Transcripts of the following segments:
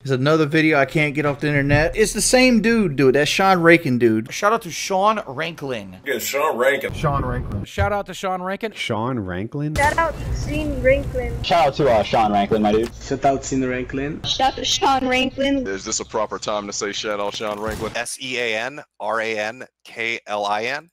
There's another video I can't get off the internet. It's the same dude, That Sean Rankin dude. Shout out to Sean Ranklin. Yeah, Sean Rankin. Sean Rankin. Shout out to Sean Rankin. Sean Ranklin? Shout out to Ranklin. Shout out to Sean Ranklin, my dude. Shout out to Ranklin. Shout out to Sean Ranklin. Is this a proper time to say shout out Sean Ranklin? SEANRANKLIN.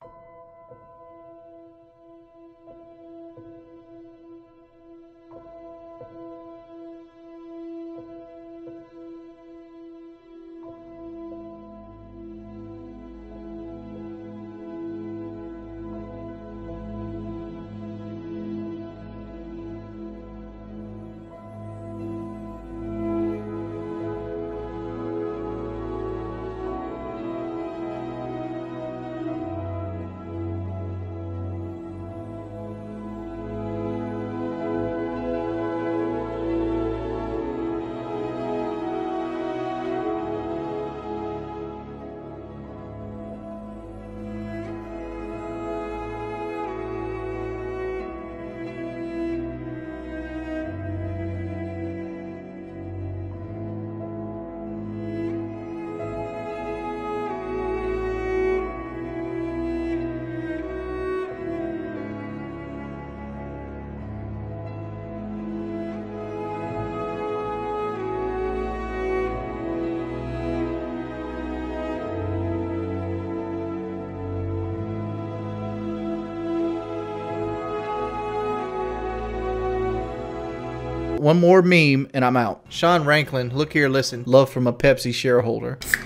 One more meme and I'm out. Sean Ranklin, look here, listen. Love from a Pepsi shareholder.